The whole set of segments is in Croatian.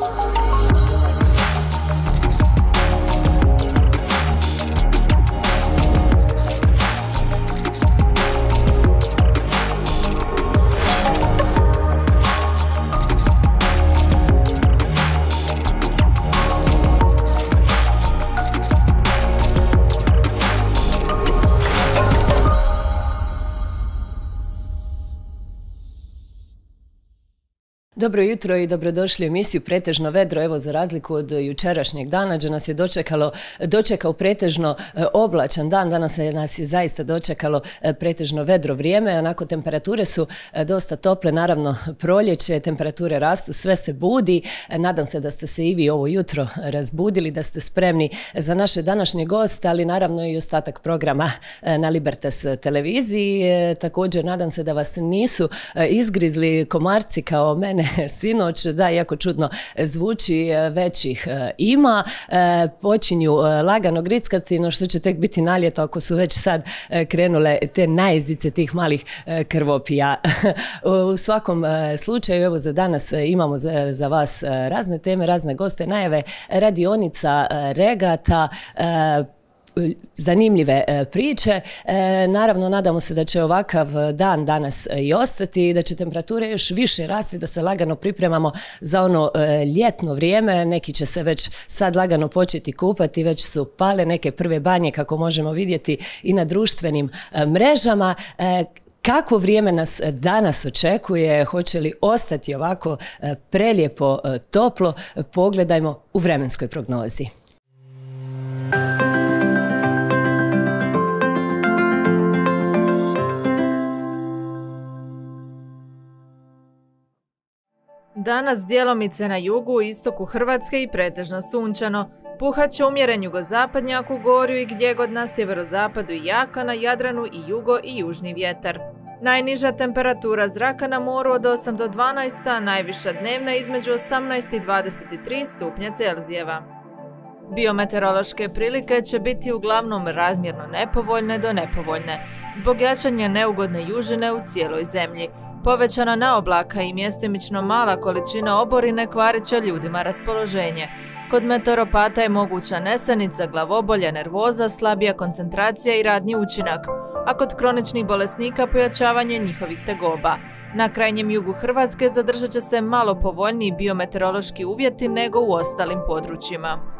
Dobro jutro i dobrodošli u emisiju Pretežno vedro. Evo, za razliku od jučerašnjeg dana, gdje nas je dočekao pretežno oblačan dan, danas nas je zaista dočekalo pretežno vedro vrijeme. Onako, temperature su dosta tople, naravno proljeće, temperature rastu, sve se budi. Nadam se da ste se i vi ovo jutro razbudili, da ste spremni za naše današnje goste, ali naravno i ostatak programa na Libertas televiziji. Također, nadam se da vas nisu izgrizli komarci kao mene sinoć, da, jako čudno zvuči, već ih ima. Počinju lagano grickati, no što će tek biti na ljeto ako su već sad krenule te najezdice tih malih krvopija. U svakom slučaju, evo, za danas imamo za vas razne teme, razne goste, najave radionica, regata, zanimljive priče. Naravno, nadamo se da će ovakav dan danas i ostati, da će temperature još više rasti, da se lagano pripremamo za ono ljetno vrijeme. Neki će se već sad lagano početi kupati, već su pale neke prve banje, kako možemo vidjeti i na društvenim mrežama. Kako vrijeme nas danas očekuje, hoće li ostati ovako prelijepo toplo, pogledajmo u vremenskoj prognozi. Danas djelomice na jugu i istoku Hrvatske i pretežno sunčano. Puhat će umjeren jugozapadnjak u Gorju i gdje god na sjeverozapadu i jaka, na Jadranu i jugo i južni vjetar. Najniža temperatura zraka na moru od 8 do 12, a najviša dnevna između 18 i 23 stupnja Celzijeva. Biometeorološke prilike će biti uglavnom razmjerno nepovoljne do nepovoljne, zbog jačanja neugodne južine u cijeloj zemlji. Povećana naoblaka i mjestimično mala količina oborine kvarit će ljudima raspoloženje. Kod meteoropata je moguća nesanica, glavobolja, nervoza, slabija koncentracija i radni učinak, a kod kroničnih bolesnika pojačavanje njihovih tegoba. Na krajnjem jugu Hrvatske zadržat će se malo povoljniji biometeorološki uvjeti nego u ostalim područjima.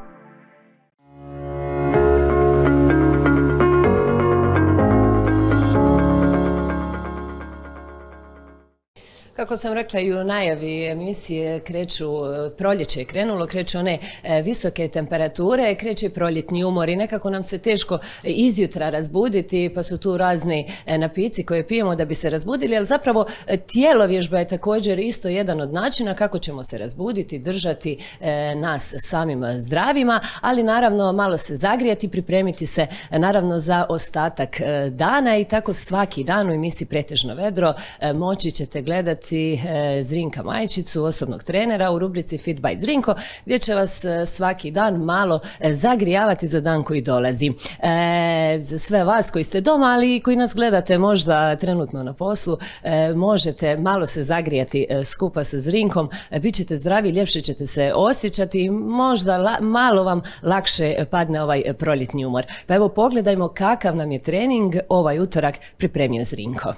Kako sam rekla i u najavi emisije, proljeće je krenulo, kreću one visoke temperature, kreće proljetni umor i nekako nam se teško izjutra razbuditi, pa su tu razni napici koje pijemo da bi se razbudili, ali zapravo tijelovježba je također isto jedan od načina kako ćemo se razbuditi, držati nas samim zdravima, ali naravno malo se zagrijati, pripremiti se naravno za ostatak dana i tako svaki dan u emisiji Pretežno vedro moći ćete gledati Zrinka Majčicu, osobnog trenera u rubrici Fit by Zrinko, gdje će vas svaki dan malo zagrijavati za dan koji dolazi. Za sve vas koji ste doma, ali i koji nas gledate možda trenutno na poslu, možete malo se zagrijati skupa sa Zrinkom, bit ćete zdravi, ljepše ćete se osjećati i možda malo vam lakše padne ovaj proljetni umor. Pa evo, pogledajmo kakav nam je trening ovaj utorak pripremio Zrinko.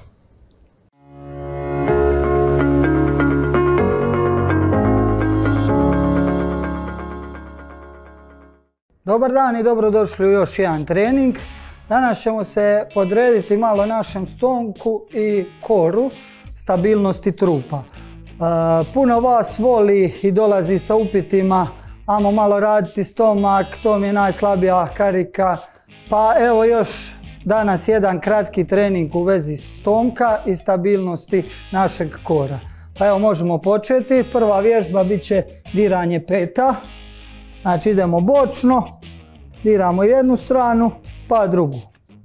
Dobar dan i dobrodošli u još jedan trening. Danas ćemo se podrediti malo našem stomku i koru, stabilnosti trupa. Puno vas voli i dolazi sa upitima, ajmo malo raditi stomak, to mi je najslabija karika. Pa evo još danas jedan kratki trening u vezi stomka i stabilnosti našeg kora. Pa evo, možemo početi. Prva vježba bit će diranje peta. Znači idemo bočno, diramo jednu stranu pa drugu.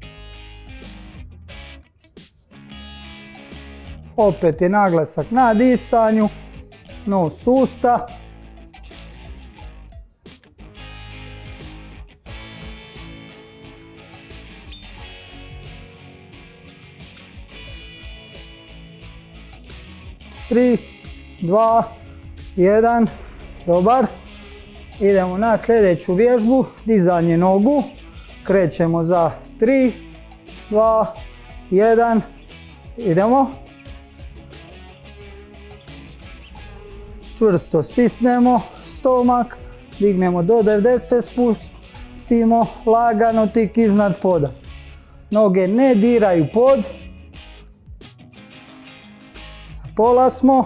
Opet je naglasak na disanju, nos usta. Tri, dva, jedan Dobar. Idemo na sljedeću vježbu, dizanje nogu. Krećemo za 3, 2, 1. Idemo. Čvrsto stisnemo stomak, dignemo do 90, spustimo lagano tik iznad poda. Noge ne diraju pod. Pola smo.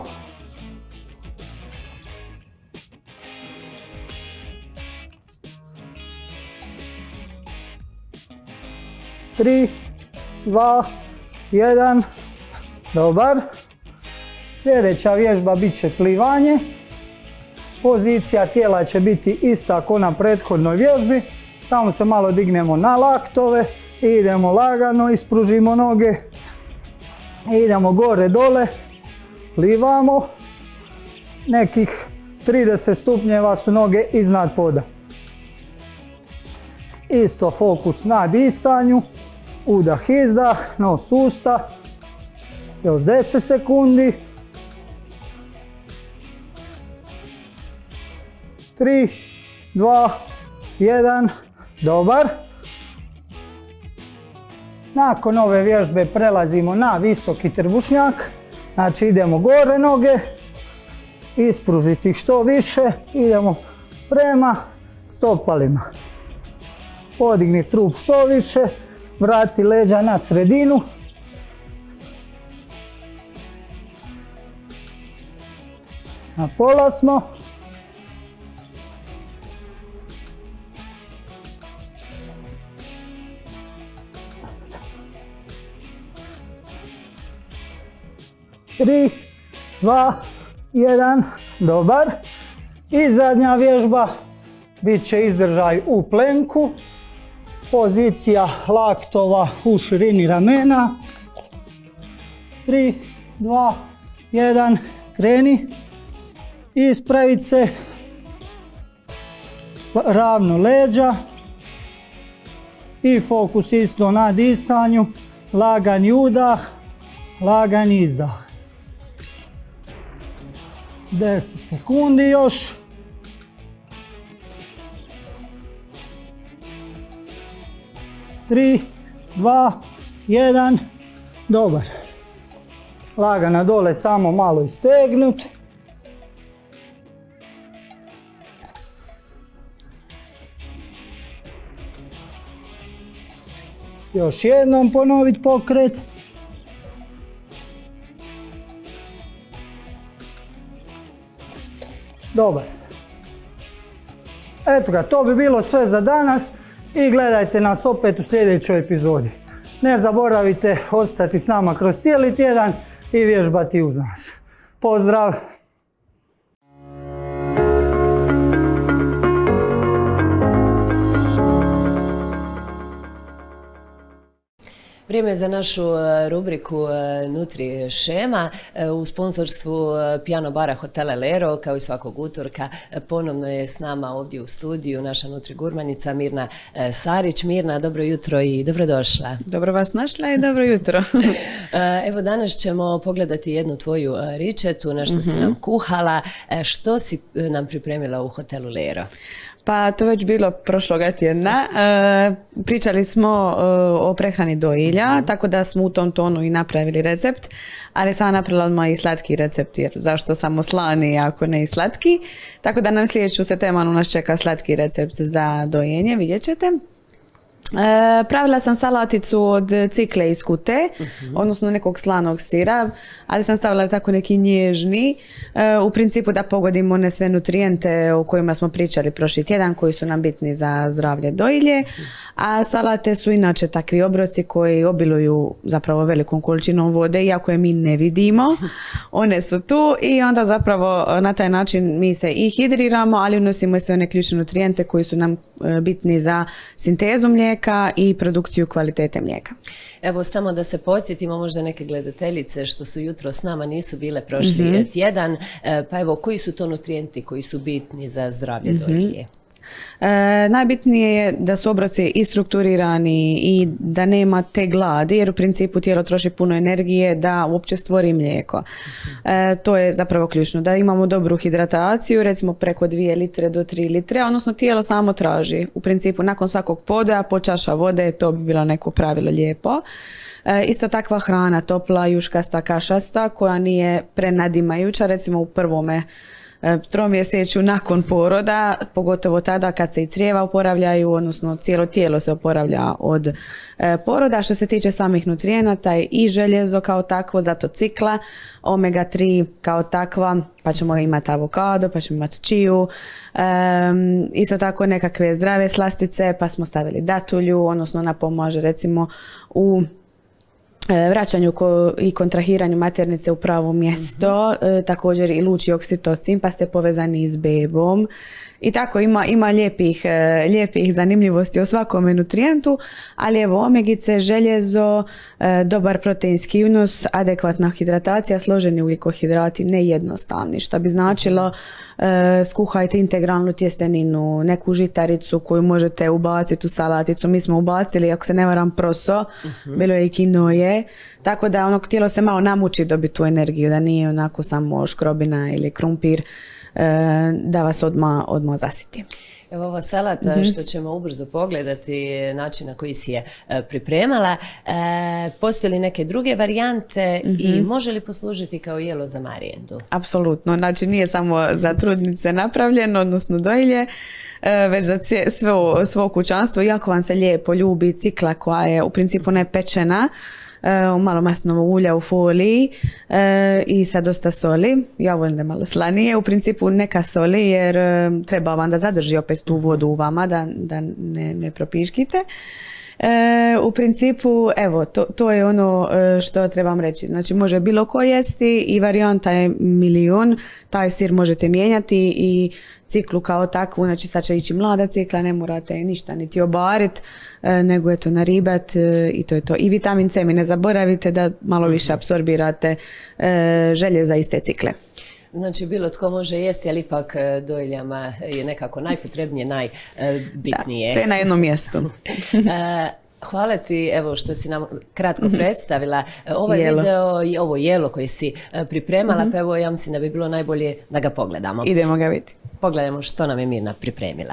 Tri, 2, 1. Dobar. Sljedeća vježba bit će plivanje. Pozicija tijela će biti ista kao na prethodnoj vježbi. Samo se malo dignemo na laktove i idemo lagano, ispružimo noge. I idemo gore dole. Plivamo. Nekih 30 stupnjeva su noge iznad poda. Isto fokus na disanju. Udah, izdah, nos, usta. Još 10 sekundi. 3, 2, 1. Dobar. Nakon ove vježbe prelazimo na visoki trbušnjak. Znači idemo gore noge. Ispružiti ih što više. Idemo prema stopalima. Podigni trup što više. Vrati leđa na sredinu. Na pola smo. Tri, 2, 1. Dobar. I zadnja vježba bit će izdržaj u plenku. Pozicija laktova u širini ramena. 3, 2, 1. Kreni. Ispraviti se. Ravno leđa. I fokus isto na disanju. Lagani udah. Lagani izdah. 10 sekundi još. Tri, 2, 1. Dobar. Lagano dole, samo malo istegnut. Još jednom ponoviti pokret. Dobar. Eto ga, to bi bilo sve za danas i gledajte nas opet u sljedećoj epizodi. Ne zaboravite ostati s nama kroz cijeli tjedan i vježbati uz nas. Pozdrav! Vrijeme je za našu rubriku Nutri šema u sponzorstvu Piano bara hotela Lero, kao i svakog utorka. Ponovno je s nama ovdje u studiju naša Nutri gurmanica Mirna Sarić. Mirna, dobro jutro i dobrodošla. Dobro vas našla i dobro jutro. Evo, danas ćemo pogledati jednu tvoju ričetu, nešto si nam kuhala. Što si nam pripremila u hotelu Lero? Pa to već bilo prošloga tjedna. Pričali smo o prehrani dojilja, tako da smo u tom tonu i napravili recept, ali sam napravila odmah i slatki recept, jer zašto samo slani ako ne i slatki. Tako da nam sljedeću septemanu nas čeka slatki recept za dojenje, vidjet ćete. Pravila sam salaticu od cikle iz kute, odnosno nekog slanog sira, ali sam stavila tako neki nježni, u principu da pogodimo one sve nutrijente o kojima smo pričali prošli tjedan, koji su nam bitni za zdravlje dojilje, a salate su inače takvi obroci koji obiluju zapravo velikom količinom vode, iako je mi ne vidimo, one su tu i onda zapravo na taj način mi se i hidriramo, ali unosimo sve one ključne nutrijente koji su nam bitni za sintezu mlijeka i produkciju kvalitete mlijeka. Evo, samo da se podsjetimo, možda neke gledateljice što su jutro s nama nisu bile prošli tjedan, pa evo, koji su to nutrijenti koji su bitni za zdravlje dojilje? Najbitnije je da su obroci i strukturirani i da nema te gladi, jer u principu tijelo troši puno energije da uopće stvori mlijeko. To je zapravo ključno, da imamo dobru hidrataciju, recimo preko 2 litre do 3 litre, odnosno tijelo samo traži. U principu nakon svakog poda po čaša vode, to bi bilo neko pravilo lijepo. Isto takva hrana, topla, juškasta, kašasta, koja nije prenadimajuća, recimo u prvome tromjesečju nakon poroda, pogotovo tada kad se i crijeva oporavljaju, odnosno cijelo tijelo se oporavlja od poroda. Što se tiče samih nutrijenata i željezo kao takvo, zato cikla, omega 3 kao takva, pa ćemo imati avokado, pa ćemo imati čiju, isto tako nekakve zdrave slastice, pa smo stavili datulju, odnosno ona pomaže recimo u vraćanju i kontrahiranju maternice u pravo mjesto, također i luči oksitocin, pa ste povezani i s bebom. I tako ima lijepih zanimljivosti o svakome nutrijentu, ali evo omegice, željezo, dobar proteinski unos, adekvatna hidratacija, složeni ugljikohidrati, nejednostavni, što bi značilo skuhajte integralnu tjesteninu, neku žitaricu koju možete ubaciti u salaticu. Mi smo ubacili, ako se ne varam, proso, bilo je i kinoje, tako da ono tijelo se malo namuči dobiti tu energiju, da nije onako samo škrobina ili krumpir, da vas odmah zasiti. Evo ova salata što ćemo ubrzo pogledati, način na koji si je pripremala, postoje li neke druge varijante i može li poslužiti kao jelo za marijendu? Apsolutno, znači nije samo za trudnice napravljeno, odnosno dojilje, već za svo kućanstvo. Iako vam se lijepo ljubi cikla koja je u principu ne pečena, malo maslinovog ulja u foliji i sa dosta soli. Ja volim da je malo slanije. U principu neka soli jer treba vam da zadrži opet tu vodu u vama, da ne propiškite. U principu, evo, to je ono što trebam reći. Znači, može bilo ko jesti i varijanta je milion. Taj sir možete mijenjati i ciklu kao takvu, znači sad će ići mlada cikla, ne morate ništa niti obarit, nego je to naribat i to je to. I vitamin C mi ne zaboravite da malo više apsorbirate željeza iz te cikle. Znači, bilo tko može jesti, ali ipak dojiljama je nekako najpotrebnije, najbitnije. Da, sve na jednom mjestu. Hvala ti, evo, što si nam kratko predstavila ovaj video i ovo jelo koje si pripremala, pa evo, ja mislim da bi bilo najbolje da ga pogledamo. Idemo ga vidjeti. Pogledajmo što nam je Mirna pripremila.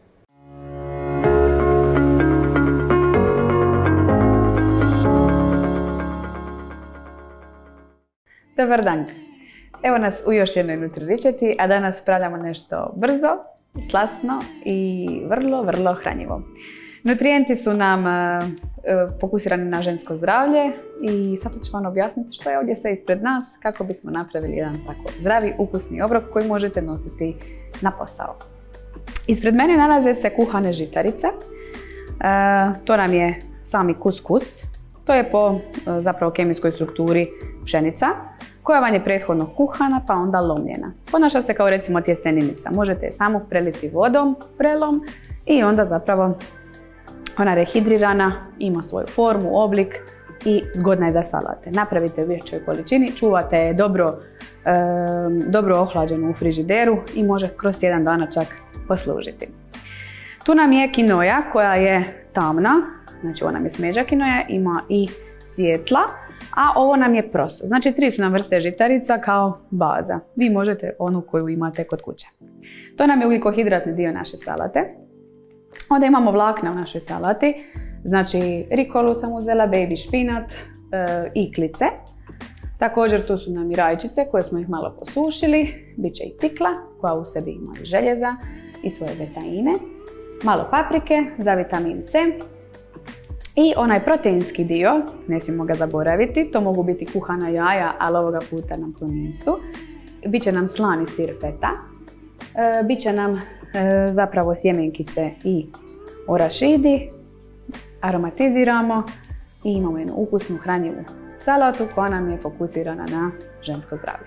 Dobar dan. Evo nas u još jednoj Nutriričeti, a danas spravljamo nešto brzo, slasno i vrlo, vrlo hranjivo. Nutrijenti su nam fokusirani na žensko zdravlje i sad ću vam objasniti što je ovdje sve ispred nas kako bismo napravili jedan tako zdravi, ukusni obrok koji možete nositi na posao. Ispred mene nalaze se kuhane žitarice. To nam je sami kuskus. To je po zapravo kemijskoj strukturi pšenica koja vam je prethodno kuhana pa onda lomljena. Ponaša se kao recimo tjestenica. Možete je samo preliti vodom, prelom i onda zapravo ona rehidrirana, ima svoju formu, oblik i zgodna je za salate. Napravite u većoj količini, čuvate je dobro ohlađenu u frižideru i može kroz tjedan dana čak poslužiti. Tu nam je kinoja koja je tamna, znači ovo nam je smeđa kinoja, ima i svjetla, a ovo nam je proso. Znači 3 su nam vrste žitarica kao baza. Vi možete onu koju imate kod kuće. To nam je ugljikohidratni dio naše salate. Onda imamo vlakna u našoj salati, znači rikolu sam uzela, baby špinat i klice. Također tu su nam i rajčice koje smo ih malo posušili, bit će i cikla koja u sebi ima i željeza i svoje betaine, malo paprike za vitamin C i onaj proteinski dio, ne smijemo ga zaboraviti, to mogu biti kuhana jaja, ali ovoga puta nam to nisu. Biće nam slani sir feta, bit će nam zapravo sjemenkice i orašidi, aromatiziramo i imamo jednu ukusnu hranjivu salatu koja nam je fokusirana na žensko zdravlje.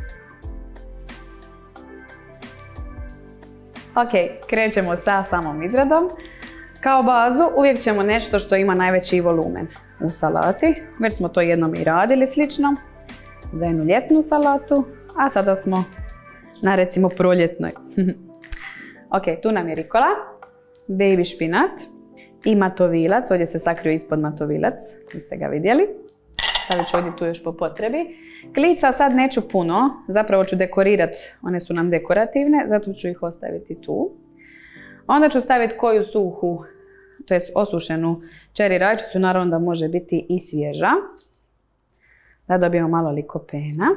Ok, krećemo sa samom izradom. Kao bazu uvijek ćemo nešto što ima najveći volumen u salati. Već smo to jednom i radili slično za jednu ljetnu salatu, a sada smo na recimo proljetnoj. Ok, tu nam je rikola, baby špinat i matovilac. Ovdje se sakrio ispod matovilac, niste ga vidjeli. Stavit ću ovdje tu još po potrebi. Klica sad neću puno, zapravo ću dekorirati, one su nam dekorativne, zato ću ih ostaviti tu. Onda ću staviti koju suhu, to jest osušenu čeri rajčicu, naravno da može biti i svježa. Da dobijemo malo likopena.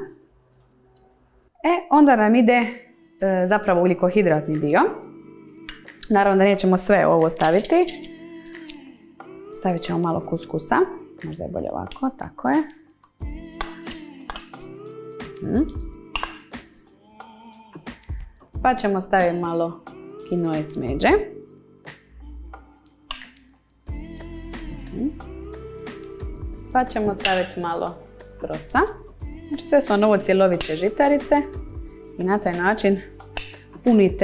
Onda nam ide zapravo ugljikohidratni dio. Naravno da nećemo sve ovo staviti. Stavit ćemo malo kuskusa. Možda je bolje ovako, tako je. Pa ćemo staviti malo kinoe smeđe. Pa ćemo staviti malo prosa. Znači sve su vam ovo cjelovite žitarice i na taj način punite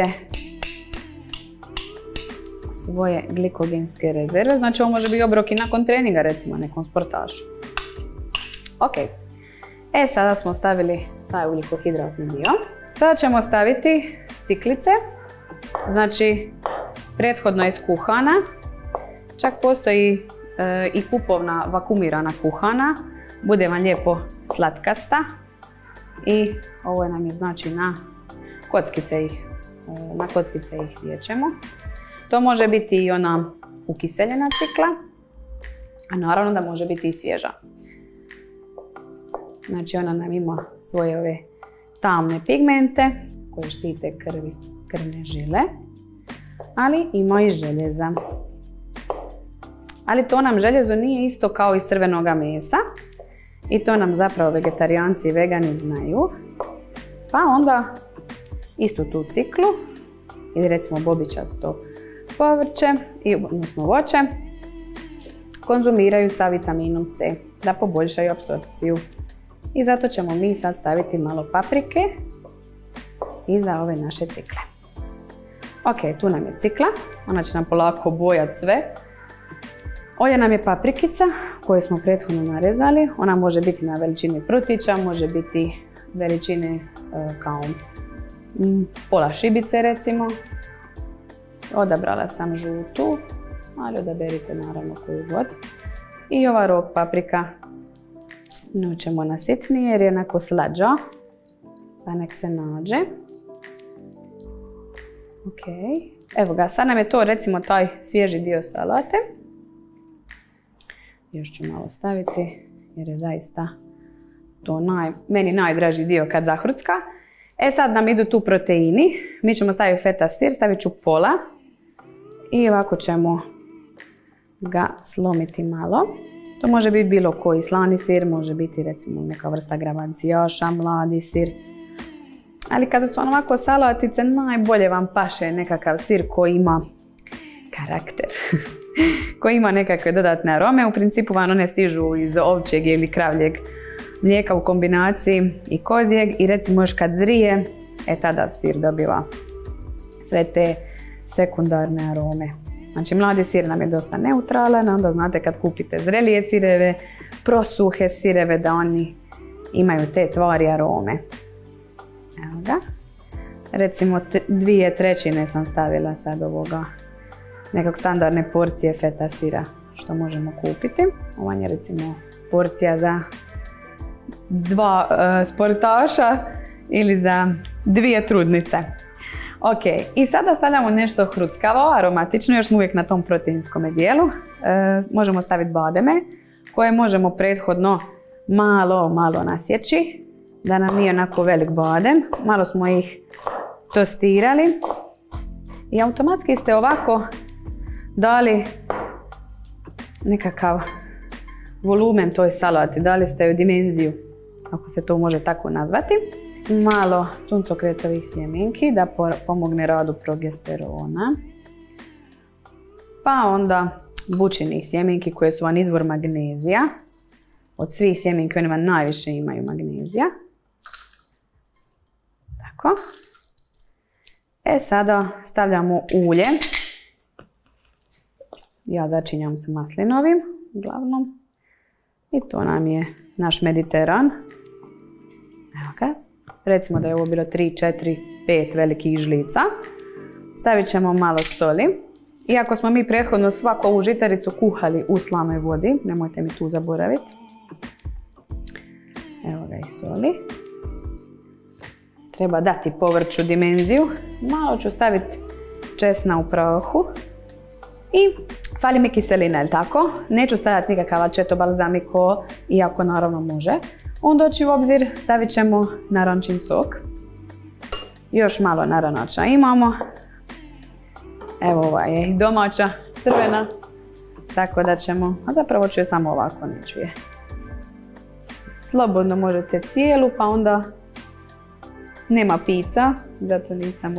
svoje glikogenske rezerve. Znači ovo može biti obrok i nakon treninga, recimo nekom sportašu. Ok. Sada smo stavili taj ugljikohidratni dio. Sada ćemo staviti ciklice. Znači prethodno iskuhana. Čak postoji i kupovna vakumirana kuhana. Bude vam lijepo slatkasta. I ovo nam je znači na kockice ih siječemo. To može biti i ona ukiseljena cikla, a naravno da može biti i svježa. Znači ona nam ima svoje ove tamne pigmente koje štite krvne žile, ali ima i željeza. Ali to nam željezo nije isto kao iz crvenoga mesa i to nam zapravo vegetarijanci i vegani znaju. Pa onda istu tu ciklu ili recimo bobičasto povrće, odnosno voće, konzumiraju sa vitaminom C da poboljšaju apsorpciju. I zato ćemo mi sad staviti malo paprike iza ove naše cikle. Ok, tu nam je cikla, ona će nam polako bojati sve. Ovdje nam je paprikica koju smo prethodno narezali. Ona može biti na veličini prutića, može biti veličine kao pola šibice recimo. Odabrala sam žutu, ali odaberite naravno koju god. I ova rog paprika nju ćemo nasitnije jer je onako slađa, pa nek se nađe. Ok, evo ga, sad nam je to recimo taj svježi dio salate. Još ću malo staviti jer je zaista to meni najdraži dio kad zahrucka. Sad nam idu tu proteini, mi ćemo staviti feta sir, stavit ću pola. I ovako ćemo ga slomiti malo. To može biti bilo koji slani sir, može biti recimo neka vrsta gravancijaša, mladi sir. Ali kada su ovako salatice, najbolje vam paše nekakav sir koji ima karakter. Koji ima nekakve dodatne arome. U principu vam one stižu iz ovčjeg ili kravljeg mlijeka u kombinaciji i kozijeg. I recimo još kad zrije, tada sir dobiva sve te sekundarne arome. Znači mladi sir nam je dosta neutralan, onda znate kad kupite zrelije sireve, prosuhe sireve da oni imaju te tvari arome. Evo ga. Recimo 2/3 sam stavila sad ovoga nekog standardne porcije feta sira što možemo kupiti. Ovo je recimo porcija za 2 sportaša ili za 2 trudnice. Ok, i sada stavljamo nešto hruckavo, aromatično, još smo uvijek na tom proteinskom dijelu. Možemo staviti bademe koje možemo prethodno malo nasjeći, da nam nije onako velik badem. Malo smo ih tostirali i automatski ste ovako dali nekakav volumen toj salati, dali ste joj dimenziju, ako se to može tako nazvati. Malo suncokretovih sjemenki da pomogne radu progesterona. Pa onda bućinih sjemenki koje su vam izvor magnezija. Od svih sjemenki one vam najviše imaju magnezija. Tako. Sada stavljamo ulje. Ja začinjam sa maslinovim, uglavnom. I to nam je naš Mediteran. Evo ga. Recimo da je ovo bilo 3, 4, 5 velikih žlica. stavit ćemo malo soli. Iako smo mi prethodno svaku ovu žitaricu kuhali u slanoj vodi, nemojte mi tu zaboraviti. Evo ga i soli. Treba dati povrću dimenziju. Malo ću staviti česna u prahu. I fali mi kiselina, je li tako? Neću staviti nikakav aceto balsamico, iako naravno može. On doći u obzir, stavit ćemo narančin sok. Još malo naranača imamo. Evo ova je i domaća, crvena. Tako da ćemo, a zapravo ću je samo ovako, neću je. Slobodno možete cijelu, pa onda nema pica, zato nisam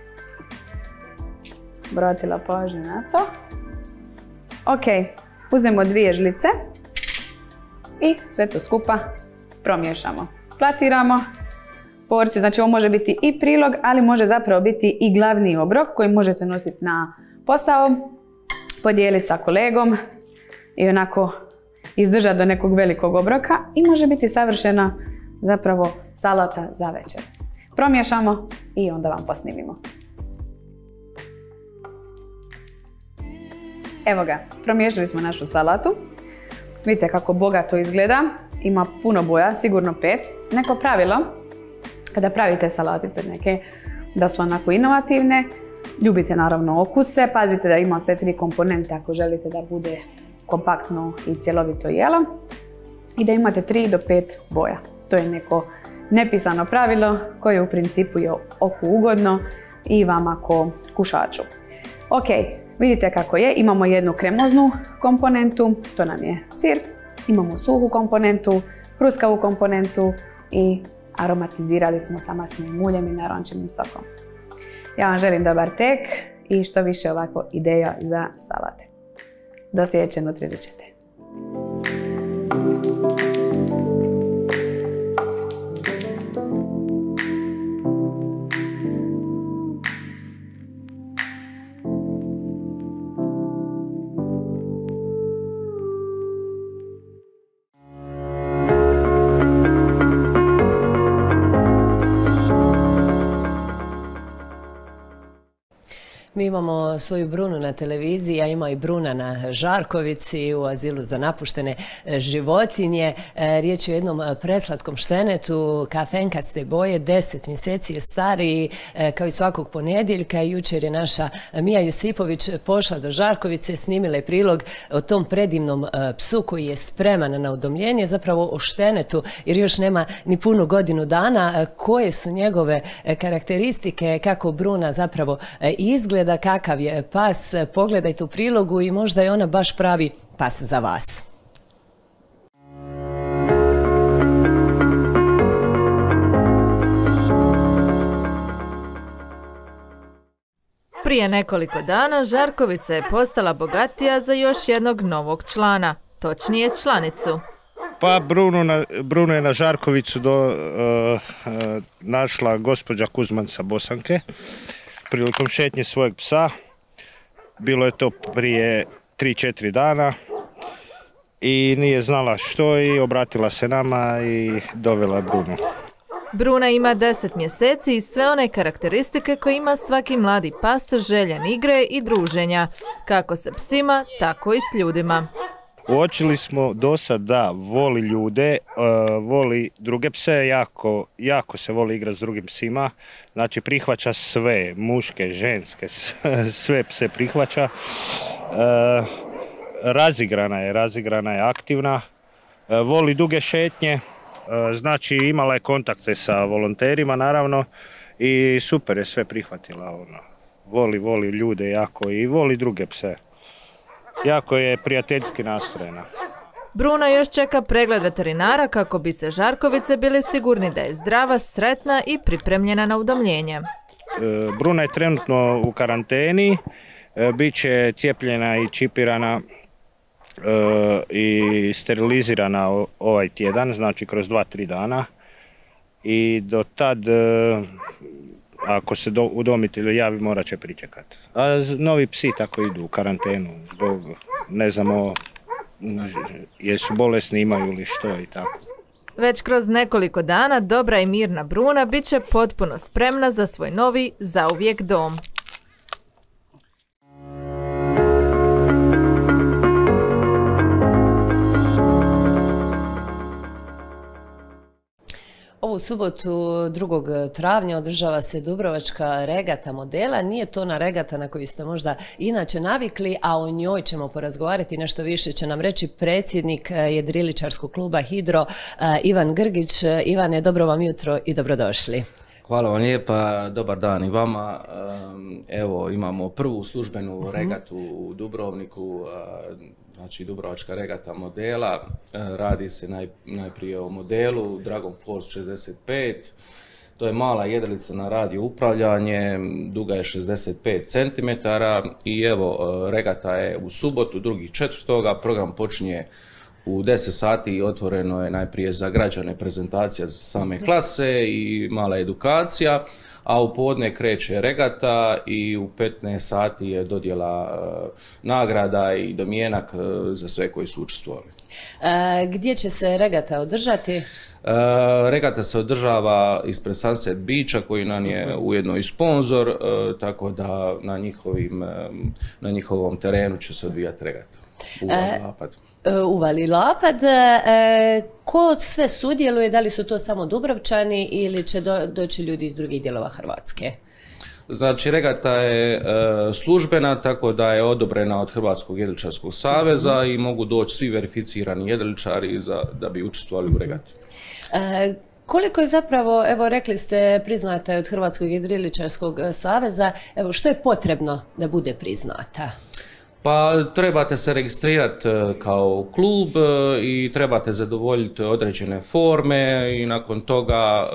obratila pažnju na to. Ok, uzmemo 2 žlice i sve to skupa promiješamo. Platiramo porciju, znači ovo može biti i prilog, ali može zapravo biti i glavni obrok koji možete nositi na posao, podijeliti sa kolegom i onako izdržati do nekog velikog obroka i može biti savršena zapravo salata za večer. Promiješamo i onda vam posnimimo. Evo ga, promiješali smo našu salatu. Vidite kako bogato izgleda, ima puno boja, sigurno 5. Neko pravilo, kada pravite salatice neke, da su onako inovativne, ljubite naravno okuse, pazite da ima sve 3 komponente ako želite da bude kompaktno i cjelovito jelo i da imate 3 do 5 boja. To je neko nepisano pravilo koje u principu je oku ugodno i vama ko kušaču. Ok, vidite kako je, imamo jednu kremoznu komponentu, to nam je sir, imamo suhu komponentu, hruskavu komponentu i aromatizirali smo sa maslinovim uljem i narančinim sokom. Ja vam želim dobar tek i što više ovako ideja za salate. Do sljedeće Nutriričete. Mi imamo svoju Brunu na televiziji, a ima i Bruna na Žarkovici u azilu za napuštene životinje. Riječ je o jednom preslatkom štenetu, kafenkaste boje, 10 mjeseci je star i kao i svakog ponedjeljka, jučer je naša Mija Josipović pošla do Žarkovice, snimila je prilog o tom predivnom psu koji je spreman na udomljenje, zapravo o štenetu, jer još nema ni punu godinu dana. Koje su njegove karakteristike, kako Bruna zapravo izgleda, kakav je pas, pogledajte u prilogu i možda je ona baš pravi pas za vas. Prije nekoliko dana Žarkovica je postala bogatija za još jednog novog člana, točnije članicu. Pa Brunu je na Žarkovicu našla gospođa Kuzman sa Bosanke prilikom šetnje svojeg psa. Bilo je to prije 3-4 dana i nije znala što i obratila se nama i dovela Brunu. Bruna ima 10 mjeseci i sve one karakteristike koje ima svaki mladi pas, željan igre i druženja, kako sa psima, tako i s ljudima. Uočili smo do sad da voli ljude, voli druge pse, jako se voli igrati s drugim psima. Znači prihvaća sve, muške, ženske, sve pse prihvaća. Razigrana je, aktivna, voli duge šetnje, znači imala je kontakte sa volonterima naravno i super je sve prihvatila. Voli ljude jako i voli druge pse. Jako je prijateljski nastrojena. Bruna još čeka pregled veterinara kako bi se Žarkovice bili sigurni da je zdrava, sretna i pripremljena na udomljenje. Bruna je trenutno u karanteni, bit će cijepljena i čipirana i sterilizirana ovaj tjedan, znači kroz 2-3 dana. I do tad, ako se udomitelju javi, morat će pričekati. A novi psi tako idu u karantenu, zbog, ne znamo, jesu bolesni, imaju li što i tako. Već kroz nekoliko dana dobra i mirna Bruna bit će potpuno spremna za svoj novi zauvijek dom. u subotu 2. travnja održava se Dubrovačka regata modela. Nije to ona regata na koju ste možda inače navikli, a o njoj ćemo porazgovarati. Nešto više će nam reći predsjednik jedriličarskog kluba Hidro, Ivan Grgić. Ivane, dobro vam jutro i dobrodošli. Hvala vam lijepa, dobar dan i vama. Evo, imamo prvu službenu regatu u Dubrovniku, znači Dubrovačka regata modela. Radi se najprije o modelu Dragon Force 65. To je mala jedrilica na radio upravljanje, duga je 65 cm i evo, regata je u subotu, 2.4. Program počinje u 10 sati i otvoreno je najprije za građane prezentacija za same klase i mala edukacija, a u podne kreće regata i u 15 sati je dodjela nagrada i domjenak za sve koji su učestvovali. Gdje će se regata održati? Regata se održava ispred Sunset Beacha koji nam je ujedno i sponzor, tako da na njihovom terenu će se odvijati regata. Uvali Lapad. Ko sve sudjeluje, da li su to samo Dubrovčani ili će doći ljudi iz drugih dijelova Hrvatske? Znači, regata je službena, tako da je odobrena od Hrvatskog jedriličarskog saveza i mogu doći svi verificirani jedriličari da bi učestvovali u regati. Koliko je zapravo, evo rekli ste, priznata je od Hrvatskog jedriličarskog saveza, evo što je potrebno da bude priznata? Pa trebate se registrirati kao klub i trebate zadovoljiti određene forme i nakon toga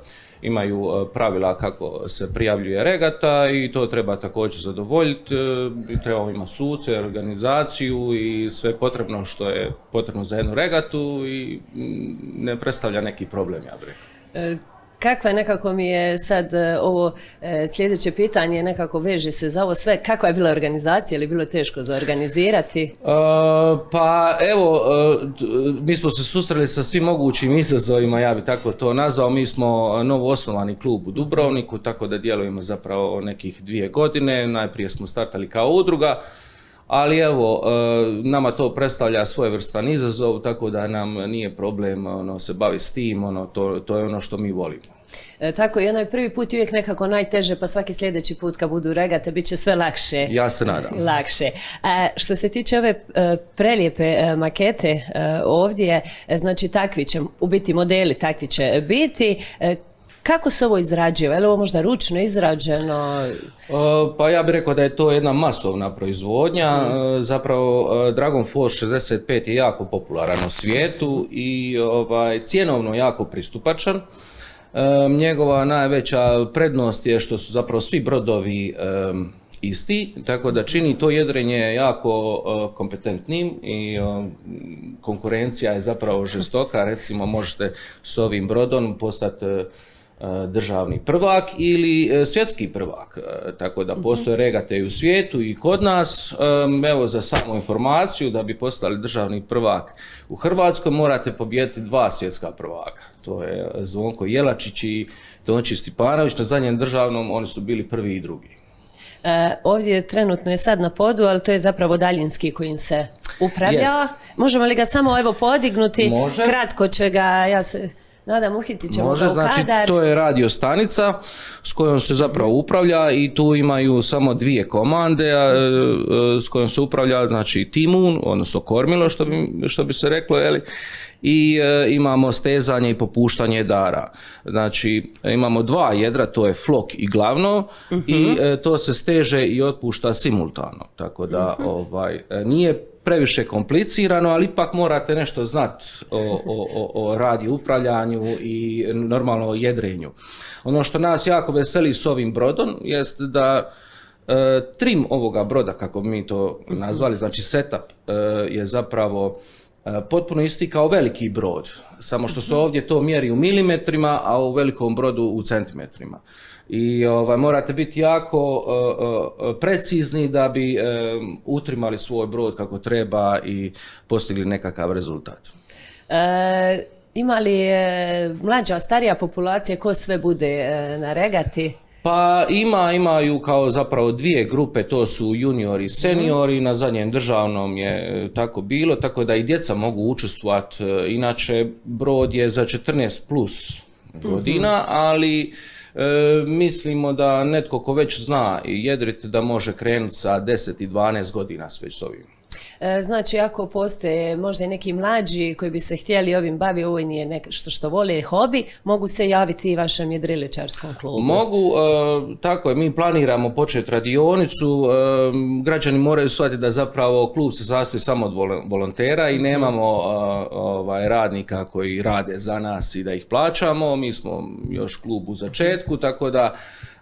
imaju pravila kako se prijavljuje regata i to treba također zadovoljiti. Trebamo imati suce, organizaciju i sve potrebno što je potrebno za jednu regatu i ne predstavlja neki problem, ja bih rekao. Kakva je, nekako mi je sad ovo sljedeće pitanje, nekako veže se za ovo sve, kakva je bila organizacija, ili je bilo teško za organizirati? Pa evo, mi smo se susreli sa svim mogućim izazovima, ja bih tako to nazvao. Mi smo novo osnovani klub u Dubrovniku, tako da djelujemo zapravo nekih 2 godine. Najprije smo startali kao udruga, ali evo, nama to predstavlja svojevrstan izazov, tako da nam nije problem se baviti s tim, to je ono što mi volimo. Tako i onaj prvi put je uvijek nekako najteže, pa svaki sljedeći put kad budu regate bit će sve lakše. Ja se nadam. Lakše. Što se tiče ove prelijepe makete ovdje, znači takvi će u biti modeli, takvi će biti. Kako se ovo izrađuje? Je li ovo možda ručno izrađeno? Pa ja bih rekao da je to jedna masovna proizvodnja. Zapravo Dragon Force 65 je jako popularan u svijetu i cjenovno jako pristupačan. Njegova najveća prednost je što su zapravo svi brodovi isti, tako da čini to jedrenje jako kompetentnim i konkurencija je zapravo žestoka. Recimo, možete s ovim brodom postati državni prvak ili svjetski prvak, tako da postoje regate i u svijetu i kod nas. Evo, za samu informaciju, da bi postali državni prvak u Hrvatskoj morate pobijediti 2 svjetska prvaka. To je Zvonko Jelačić i Tonči Stipanović. Na zadnjem državnom oni su bili prvi i drugi. Ovdje trenutno je sad na podu, ali to je zapravo daljinski kojim se upravlja. Jest. Možemo li ga samo evo podignuti? Može. Kratko će ga, ja se nadam, uhitit ćemo Može, ga u kadar. znači to je radio stanica s kojom se zapravo upravlja i tu imaju samo 2 komande s kojom se upravlja, znači timun, odnosno kormilo što bi se reklo, jeli? I imamo stezanje i popuštanje jedara. Znači imamo 2 jedra, to je flok i glavno i to se steže i otpušta simultano, tako da nije previše komplicirano, ali ipak morate nešto znati o radio upravljanju i normalno o jedrenju. Ono što nas jako veseli s ovim brodom jest da trim ovoga broda, kako bi mi to nazvali, znači setup, je zapravo potpuno isti kao veliki brod, samo što se ovdje to mjeri u milimetrima, a u velikom brodu u centimetrima. I morate biti jako precizni da bi utrimali svoj brod kako treba i postigli nekakav rezultat. Ima li mlađa, starija populacija, ko sve bude na regati? Pa imaju kao zapravo 2 grupe, to su juniori i seniori, na zadnjem državnom je tako bilo, tako da i djeca mogu učestvovati, inače brod je za 14 plus godina, ali mislimo da netko ko već zna jedriti da može krenuti sa 10 i 12 godina već s ovim. Znači, ako postoje možda i neki mlađi koji bi se htjeli ovim baviti, ovo nije nešto što vole, hobi, mogu se javiti i vašem jedriličarskom klubu? Mogu, tako je, mi planiramo početi radionicu, građani moraju shvatiti da zapravo klub se sastoji samo od volontera i nemamo radnika koji rade za nas i da ih plaćamo, mi smo još klub u začetku, tako da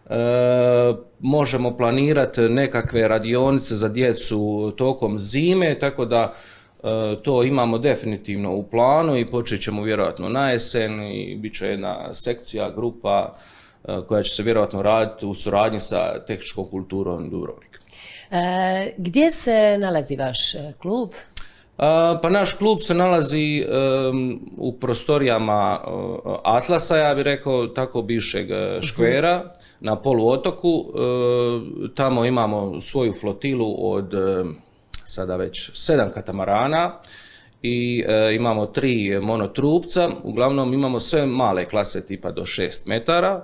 možemo planirati nekakve radionice za djecu tokom zime, tako da to imamo definitivno u planu i počet ćemo vjerojatno na jesen i bit će jedna sekcija, grupa koja će se vjerojatno raditi u suradnji sa tehničkom kulturom Dubrovnika. Gdje se nalazi vaš klub? Pa naš klub se nalazi u prostorijama Atlasa, ja bih rekao tako, bivšeg škvera, na poluotoku. Tamo imamo svoju flotilu od sada već 7 katamarana i imamo 3 monotrupca. Uglavnom imamo sve male klase tipa do 6 metara.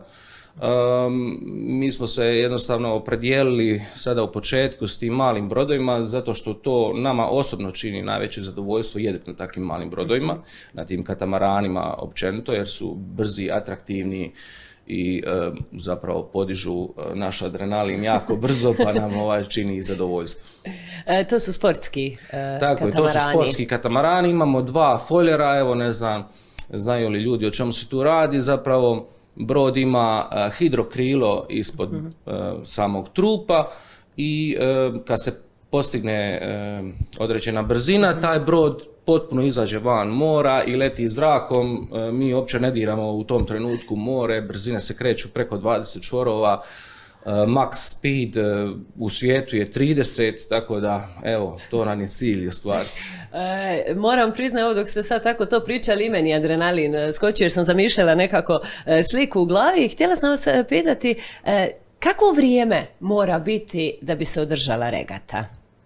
Mi smo se jednostavno opredijelili sada u početku s tim malim brodovima zato što to nama osobno čini najveće zadovoljstvo jediti na takvim malim brodovima, na tim katamaranima općenito, jer su brzi, atraktivni i zapravo podižu naš adrenalin jako brzo, pa nam čini i zadovoljstvo. To su sportski katamarani. Tako je, to su sportski katamarani, imamo 2 foljera, evo ne znam, znaju li ljudi o čemu se tu radi, zapravo brod ima hidrokrilo ispod samog trupa i kad se postigne određena brzina, taj brod potpuno izađe van mora i leti zrakom. Mi uopće ne diramo u tom trenutku more, brzine se kreću preko 20 čvorova, max speed u svijetu je 30, tako da evo, to nam je cilj ostvariti. Moram priznati, ovo dok ste sad tako to pričali, i meni adrenalin skočio jer sam zamišljala nekako sliku u glavi i htjela sam vas pitati kako vrijeme mora biti da bi se održala regata?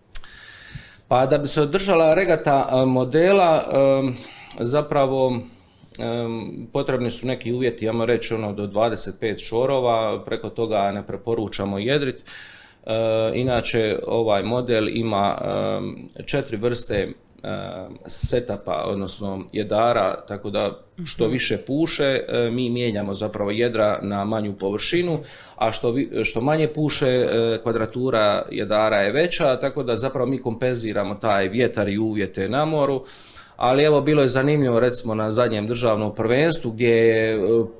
Pa da bi se održala regata modela, zapravo potrebni su neki uvjeti, ajmo reći do 25 čvorova, preko toga ne preporučamo jedrit. Inače, ovaj model ima 4 vrste setapa, odnosno jedara, tako da što više puše, mi mijenjamo zapravo jedra na manju površinu, a što manje puše, kvadratura jedara je veća, tako da zapravo mi kompenziramo taj vjetar i uvjete na moru. Ali evo, bilo je zanimljivo recimo na zadnjem državnom prvenstvu gdje je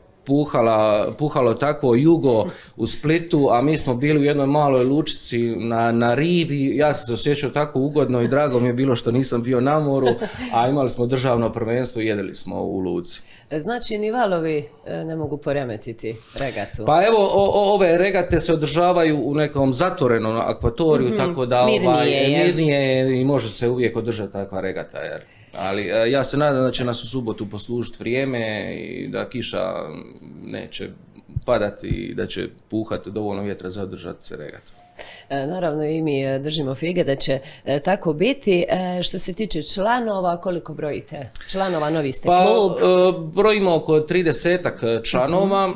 puhalo tako jugo u Splitu, a mi smo bili u jednoj maloj lučici na rivi. Ja sam se osjećao tako ugodno i drago mi je bilo što nisam bio na moru, a imali smo državno prvenstvo i jedili smo u luci. Znači, ni valovi ne mogu poremetiti regatu? Pa evo, ove regate se održavaju u nekom zatvorenom akvatoriju, tako da mirnije i može se uvijek održati takva regata. Ali ja se nadam da će nas u subotu poslužiti vrijeme i da kiša neće padati i da će puhati dovoljno vjetra za održati se regatu. Naravno i mi držimo fige da će tako biti. Što se tiče članova, koliko brojite članova, novi ste klub? Brojimo oko 30 članova.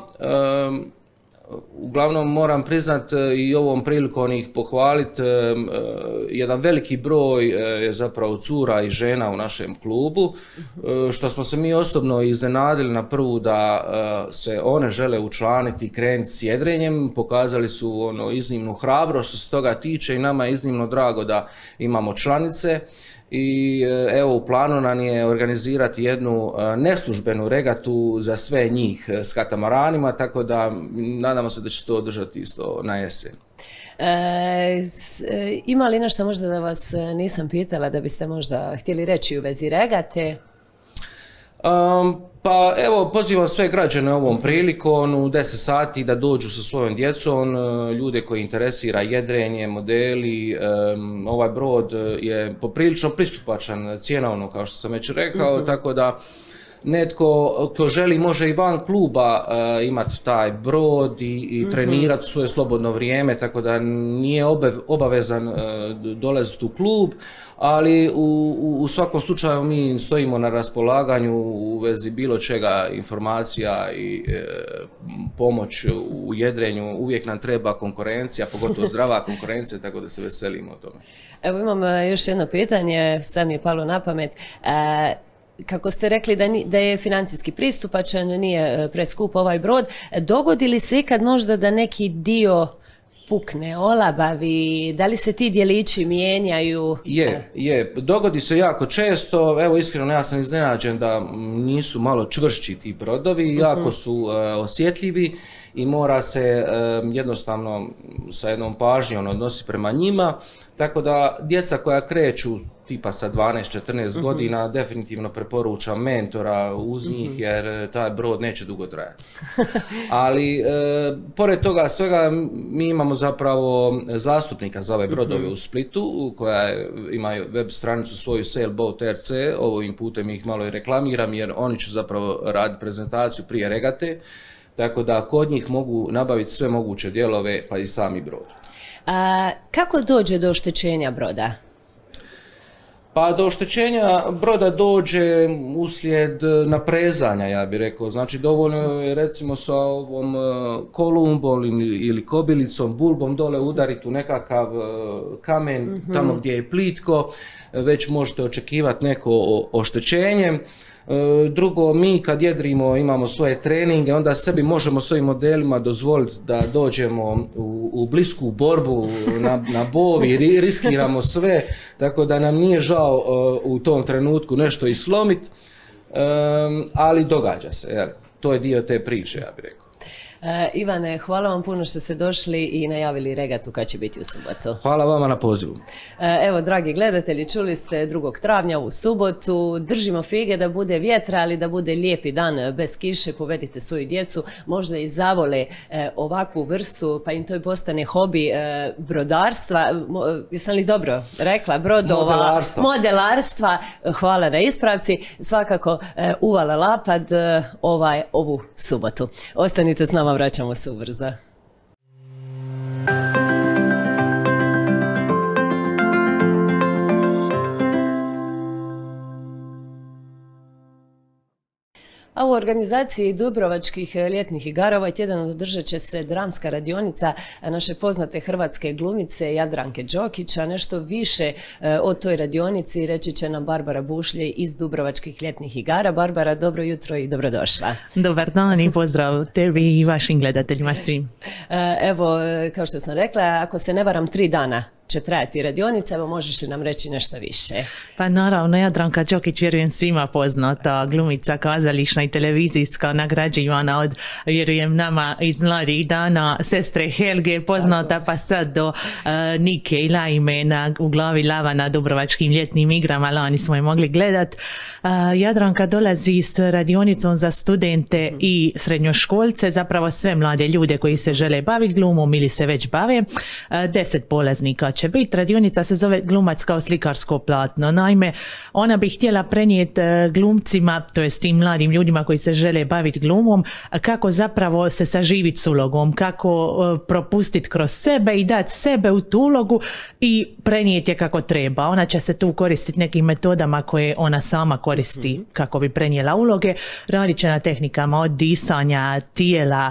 Uglavnom moram priznati i ovom prilikom ih pohvaliti, jedan veliki broj je zapravo cura i žena u našem klubu, što smo se mi osobno iznenadili na prvu da se one žele učlaniti i krenuti s jedrenjem. Pokazali su iznimnu hrabrost što se toga tiče i nama je iznimno drago da imamo članice. I evo, u planu nam je organizirati jednu neslužbenu regatu za sve njih s katamaranima, tako da nadamo se da će to održati isto na jesen. Ima li nešto možda da vas nisam pitala da biste možda htjeli reći u vezi regate? Pa evo, pozivam sve građane ovom prilikom u 10 sati da dođu sa svojom djecom, ljude koji interesira jedrenje, modeli. Ovaj brod je poprilično pristupačan cjenovno, kao što sam već rekao, tako da netko ko želi može i van kluba imati taj brod i trenirati svoje slobodno vrijeme, tako da nije obavezan dolaziti u klub, ali u svakom slučaju mi stojimo na raspolaganju u vezi bilo čega, informacija i pomoć u jedrenju. Uvijek nam treba konkurencija, pogotovo zdrava konkurencija, tako da se veselimo o tome. Evo imam još jedno pitanje, sad mi je palo na pamet. Kako ste rekli da je financijski pristupačan, nije preskup ovaj brod, dogodi li se ikad možda da neki dio pukne, olabavi, da li se ti djelići mijenjaju? Je, dogodi se jako često, evo iskreno ja sam iznenađen da nisu malo čvršći ti brodovi, jako su osjetljivi i mora se jednostavno sa jednom pažnjom odnositi prema njima, tako da djeca koja kreću tipa sa 12-14 godina definitivno preporučam mentora uz njih jer taj brod neće dugo trajati. Ali pored toga svega mi imamo zapravo zastupnika za ove brodove u Splitu koja ima web stranicu svoju Sailboat RC, ovim putem ih malo i reklamiram jer oni će zapravo raditi prezentaciju prije regate, tako da kod njih mogu nabaviti sve moguće dijelove pa i sami brod. Kako dođe do oštećenja broda? Pa do oštećenja broda dođe uslijed naprezanja, ja bih rekao. Znači dovoljno je recimo sa ovom kolumbom ili kobilicom, bulbom dole udariti u nekakav kamen tamo gdje je plitko, već možete očekivati neko oštećenje. Drugo, mi kad jedrimo imamo svoje treninge, onda sebi možemo s ovim modelima dozvoliti da dođemo u blisku borbu na bovi, riskiramo sve, tako da nam nije žao u tom trenutku nešto i slomiti, ali događa se, to je dio te priče, ja bih rekao. Ivane, hvala vam puno što ste došli i najavili regatu kad će biti u subotu. Hvala vama na pozivu. Evo, dragi gledatelji, čuli ste 2. travnja u subotu. Držimo fige da bude vjetra, ali da bude lijepi dan bez kiše. Povedite svoju djecu, možda i zavole ovakvu vrstu, pa im to i postane hobi brodarstva. Jesam li dobro rekla? Brodova, modelarstva. Hvala na ispravci. Svakako uvala lapad ovu subotu. Ostanite s nama, vraćamo se ubrzo. A u organizaciji Dubrovačkih ljetnih igara ovaj tjedan održat će se dramska radionica naše poznate hrvatske glumice Jadranke Đokića. Nešto više o toj radionici reći će nam Barbara Bušlje iz Dubrovačkih ljetnih igara. Barbara, dobro jutro i dobrodošla. Dobar dan i pozdrav tebi i vašim gledateljima svim. Evo, kao što sam rekla, ako se ne varam 3 dana će trajati radionica, evo možeš li nam reći nešto više? Pa naravno, Jadranka Đokić, vjerujem svima poznata, glumica kazališna i televizijska, nagrađivana od, vjerujem nama iz mladih dana, sestre Helge, poznata pa sad do Nike i Lajme u glavi lava na Dubrovačkim ljetnim igrama, lani smo je mogli gledat. Jadranka dolazi s radionicom za studente i srednjoškolce, zapravo sve mlade ljude koji se žele baviti glumom ili se već bave. 10 polaznika će biti. Radionica se zove Glumac kao slikarsko platno. Naime, ona bi htjela prenijeti glumcima, to jest tim mladim ljudima koji se žele baviti glumom, kako zapravo se saživiti s ulogom, kako propustiti kroz sebe i dati sebe u tu ulogu i prenijeti je kako treba. Ona će se tu koristiti nekim metodama koje ona sama koristi kako bi prenijela uloge. Radit će na tehnikama od disanja, tijela,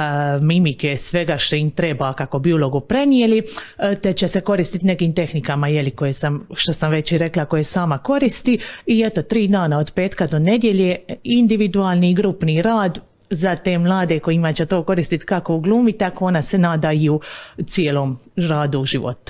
mimike, svega što im treba kako bi ulogu prenijeli, te će se koristiti nekim tehnikama što sam već i rekla, koje sama koristi. I eto, 3 dana od petka do nedjelje, individualni i grupni rad za te mlade kojima će to koristiti kako u glumi, tako ona se nada i u cijelom radu u životu.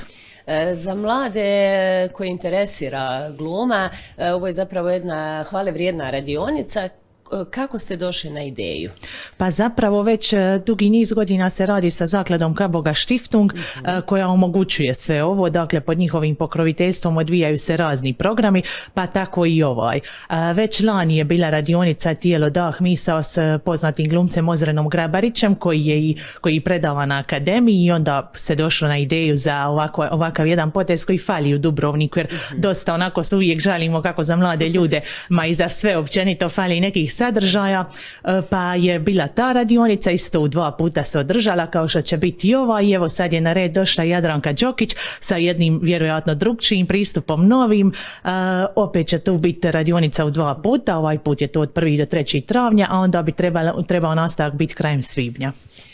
Za mlade koji interesira gluma, ovo je zapravo jedna hvale vrijedna radionica. Kako ste došli na ideju? Pa zapravo već dugi niz godina se radi sa zakladom Kaboga Stiftung koja omogućuje sve ovo, dakle pod njihovim pokroviteljstvom odvijaju se razni programi, pa tako i ovaj. Već lani je bila radionica Tijelo, dah, misao s poznatim glumcem Ozrenom Grabarićem koji predava na akademiji i onda se došlo na ideju za ovakav jedan potez koji fali u Dubrovniku, jer dosta onako se uvijek žalimo kako za mlade ljude, ma i za sve općenito fali nekih sadržaja, pa je bila ta radionica, isto u 2 puta se održala kao što će biti i ova, i evo sad je na red došla Jadranka Đokić sa jednim vjerojatno drugčijim pristupom, novim. Opet će tu biti radionica u 2 puta, ovaj put je to od 1. do 3. travnja, a onda bi trebao nastavak biti krajem svibnja.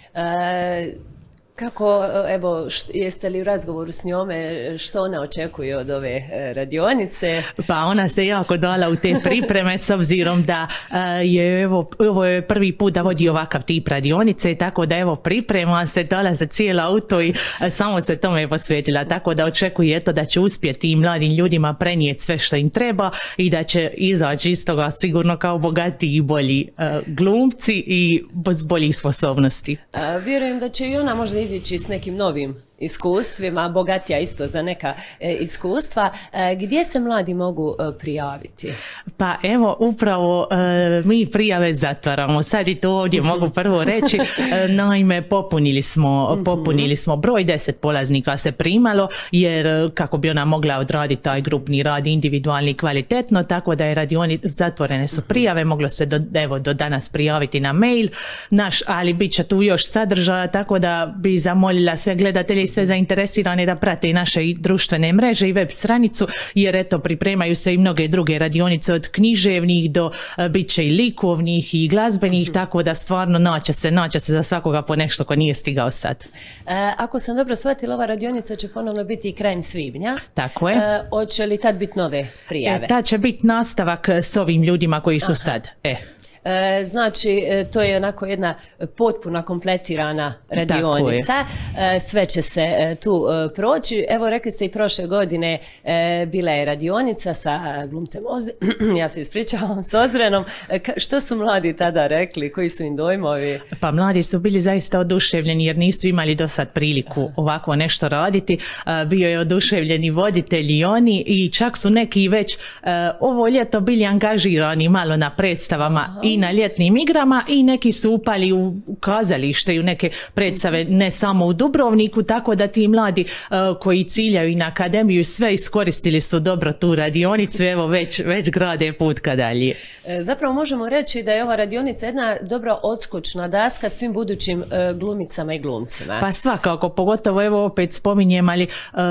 Kako, evo, jeste li u razgovoru s njome, što ona očekuje od ove radionice? Pa ona se jako dala u te pripreme s obzirom da je ovo je prvi put da vodi ovakav tip radionice, tako da evo priprema se, dala se cijela auto i samo se tome posvetila, tako da očekuje eto da će uspjeti i mladim ljudima prenijeti sve što im treba i da će izaći iz toga sigurno kao bogatiji i bolji glumci i s boljih sposobnosti. Vjerujem da će i ona možda izići s nekim novim iskustvima, bogatija isto za neka iskustva. Gdje se mladi mogu prijaviti? Pa evo, upravo mi prijave zatvaramo. Sad i to ovdje mogu prvo reći. Naime, popunili smo broj, 10 polaznika se primalo, jer kako bi ona mogla odraditi taj grupni rad individualni kvalitetno, tako da je zatvorene su prijave, moglo se do danas prijaviti na mail naš, ali bit će tu još sadržaja, tako da bi zamolila sve gledatelje i sve zainteresirane da prate naše društvene mreže i web stranicu, jer eto pripremaju se i mnoge druge radionice od književnih do bit će i likovnih i glazbenih, tako da stvarno naće se za svakoga po nešto ko nije stigao sad. Ako sam dobro shvatila, ova radionica će ponovno biti i krajem svibnja. Tako je. Hoće li tad biti nove prijave? Tad će biti nastavak s ovim ljudima koji su sad. Znači, to je onako jedna potpuno kompletirana radionica. Sve će se tu proći. Evo, rekli ste i prošle godine bila je radionica sa glumcem ja se ispričavam, s Ozrenom. Što su mladi tada rekli? Koji su im dojmovi? Pa mladi su bili zaista oduševljeni jer nisu imali do sad priliku ovako nešto raditi. Bio je oduševljeni voditelji i oni i čak su neki već ovo ljeto bili angažirani malo na predstavama i na ljetnim igrama i neki su upali u kazalište i u neke predstave ne samo u Dubrovniku, tako da ti mladi koji ciljaju i na akademiju sve iskoristili su dobro tu radionicu, evo već grade put ka dalje. Zapravo možemo reći da je ova radionica jedna dobra odskočna daska svim budućim glumicama i glumcima. Pa svakako, pogotovo evo opet spominjem, ali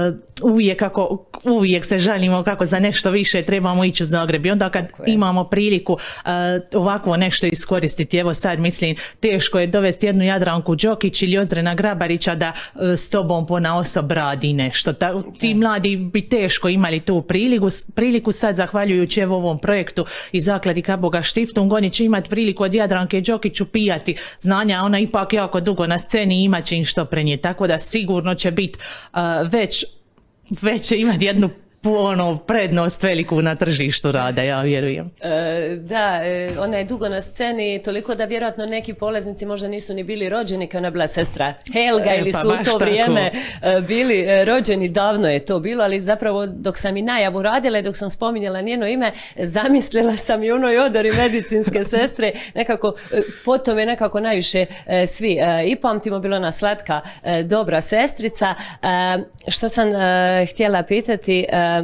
uvijek se žalimo kako za nešto više trebamo ići u Zagreb i onda kad imamo priliku ovako nešto iskoristiti, evo sad mislim teško je dovesti jednu Jadranku Đokić ili Ozrena Grabarića da s tobom ponaosob radi nešto. Ti mladi bi teško imali tu priliku sad zahvaljujući evo ovom projektu i zakladi Kaboga Štiftung, oni će imati priliku od Jadranke Đokić upijati znanja, ona ipak jako dugo na sceni i imat će im što prenijeti, tako da sigurno će biti već će imati jednu prednost veliku na tržištu rada, ja vjerujem. Da, ona je dugo na sceni, toliko da vjerojatno neki polaznici možda nisu ni bili rođeni kao ona bila sestra Helga ili su u to vrijeme bili rođeni, davno je to bilo, ali zapravo dok sam i najavu radila i dok sam spominjala njeno ime, zamislila sam i onoj odori medicinske sestre, nekako, potom je nekako najviše svi i pamtimo, bila ona slatka, dobra sestrica. Što sam htjela pitati,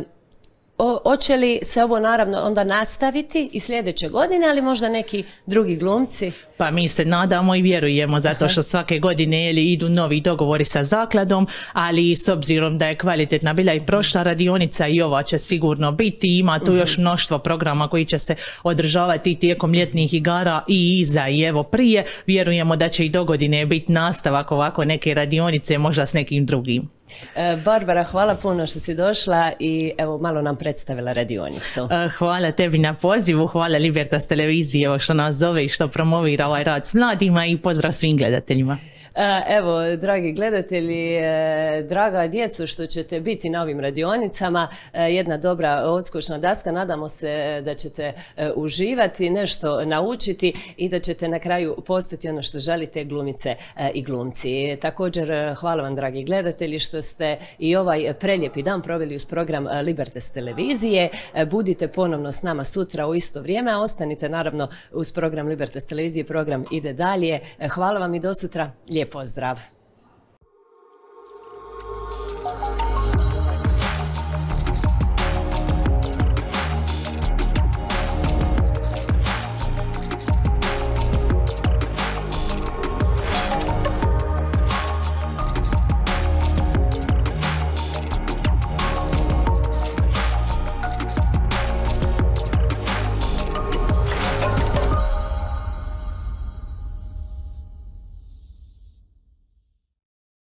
hoće li se ovo naravno onda nastaviti i sljedeće godine, ali možda neki drugi glumci? Pa mi se nadamo i vjerujemo, zato što svake godine idu novi dogovori sa zakladom, ali s obzirom da je kvalitetna bila i prošla radionica i ova će sigurno biti, ima tu još mnoštvo programa koji će se održavati tijekom ljetnih igara i iza i evo prije, vjerujemo da će i do godine biti nastavak ovako neke radionice, možda s nekim drugim. Barbara, hvala puno što si došla i evo malo nam predstavila radionicu. Hvala tebi na pozivu, hvala Libertas televiziji što nas zove i što promovira ovaj rad s mladima i pozdrav svim gledateljima. Evo, dragi gledatelji, draga djecu što ćete biti na ovim radionicama, jedna dobra odskočna daska, nadamo se da ćete uživati, nešto naučiti i da ćete na kraju postati ono što želite, glumice i glumci. Također, hvala vam dragi gledatelji što ste i ovaj prelijepi dan proveli uz program Libertas televizije. Budite ponovno s nama sutra u isto vrijeme, a ostanite naravno uz program Libertas televizije, program ide dalje. Hvala vam i do sutra, lijep pozdrav.